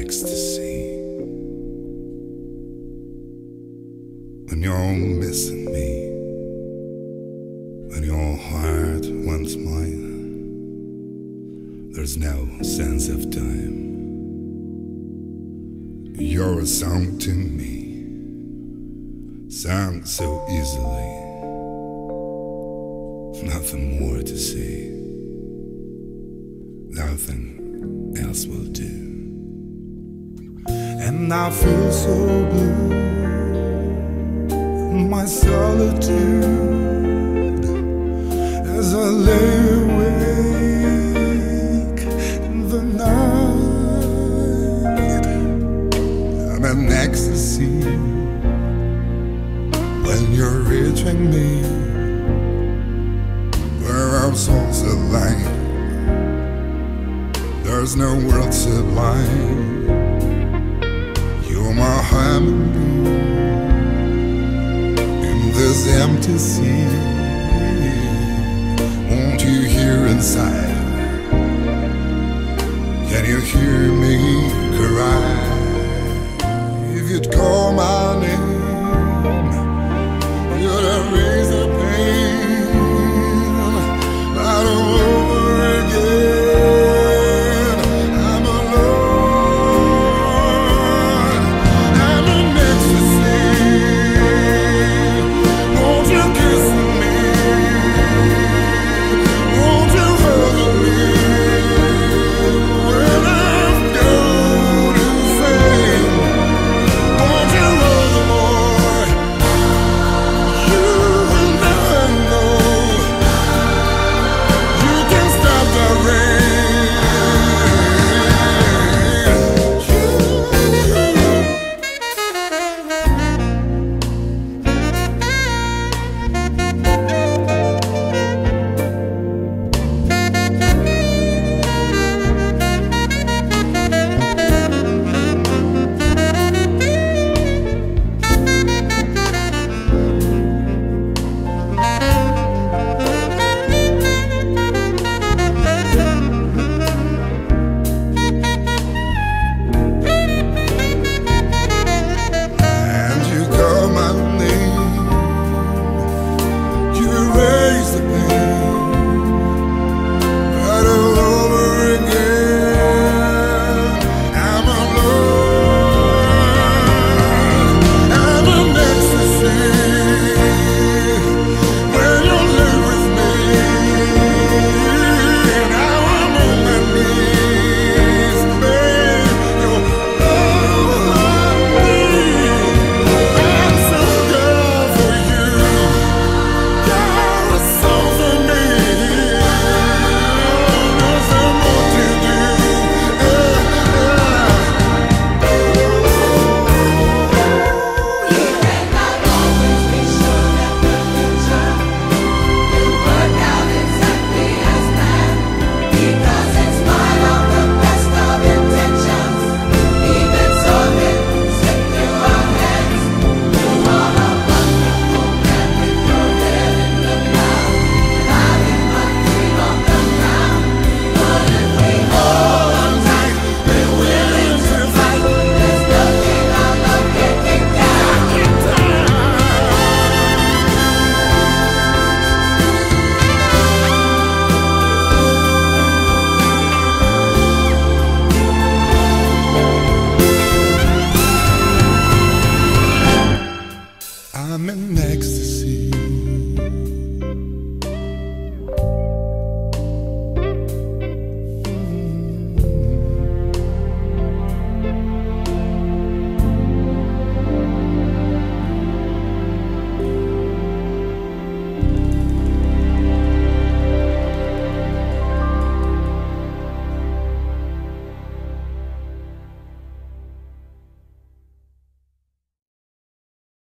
ecstasy when you're missing me, when your heart wants mine. There's no sense of time. You're a song to me, sung so easily. Nothing more to say, nothing else will do. And I feel so blue in my solitude as I lay awake in the night. I'm in ecstasy when you're reaching me, where our souls align. There's no world sublime. You're my harmony in this empty sea. Won't you hear inside? Can you hear me cry? If you'd call my name, you'd erase the pain right all over again. I'm in ecstasy